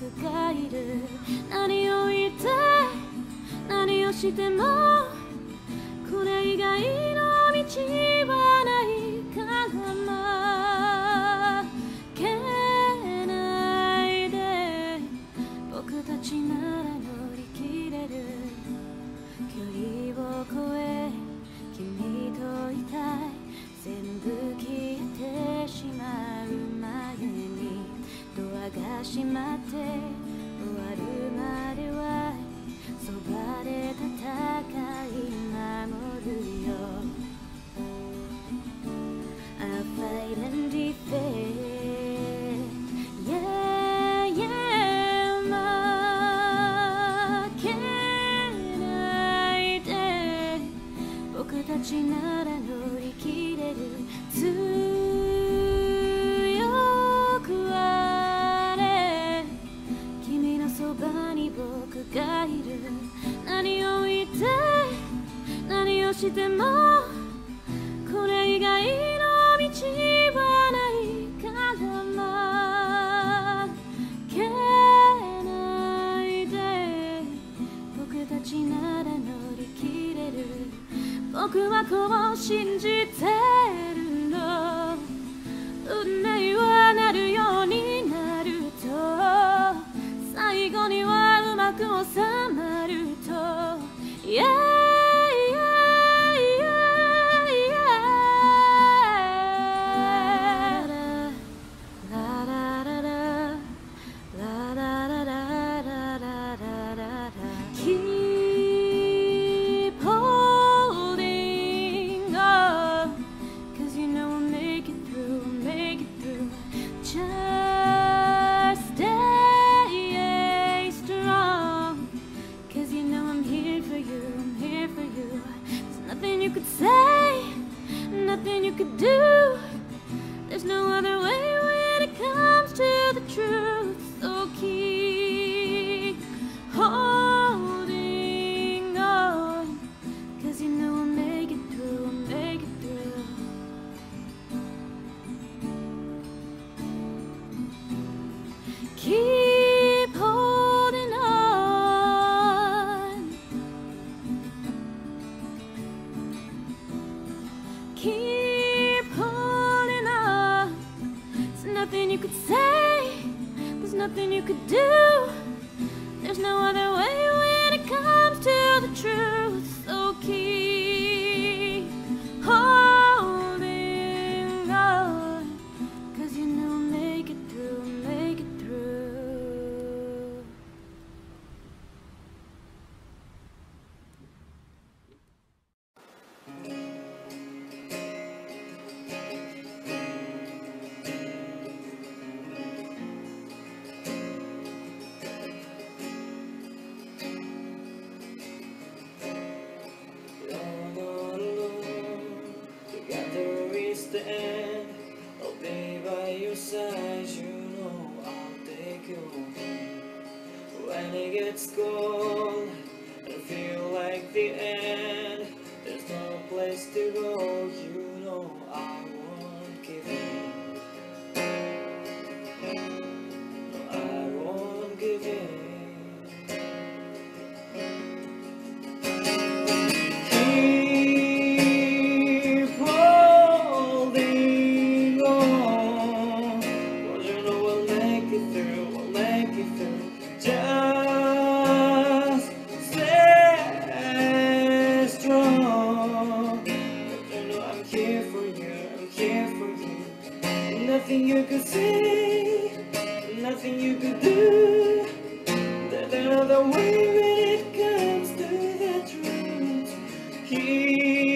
がいる。何を言って何をしてもこれ以外の道はないから負けないで。僕たちなら乗り切れる。距離を越え君といたい。全部消えてしまう前にドアが閉まって終わるまではそばで戦い守るよ。 I'll fight and defend. Yeah, yeah. 負けないで。僕たちなら乗り切れる。強くあれ。君のそばに僕がいる。何を言って何をしてもこれ以外の道はないから負けないで。僕たちなら乗り切れる。僕はこう信じてるの。運命はなるようになると最後にはうまく収まると。Yeah, yeah, yeah, yeah. La la la la la la la la la la la la. Keep holding on, 'cause you know we'll make it through, make it through. Just stay strong, 'cause you know I'm here for you, I'm here for you. There's nothing you could say, nothing you could do. There's no other way when it comes to the truth. So keep holding on, 'cause you know I'll make it through, I'll make it through. Keep holding on. Keep holding on. There's nothing you could say, there's nothing you could do. There's no other way when it comes to the truth. So keep holding on, 'cause you know I'll make it through, make it through. You're not alone, together we stand. I'll be by your side, you know I'll take you home. When it gets cold and feel like the end, there's no place to go, you know I won't give in. No, I won't give in. Keep holding on, 'cause you know we'll make it through, we'll make it through. Just stay strong, 'cause you know I'm here for you, I'm here for you. Nothing you could say, nothing you could do. There's another way when it comes to the truth. Keep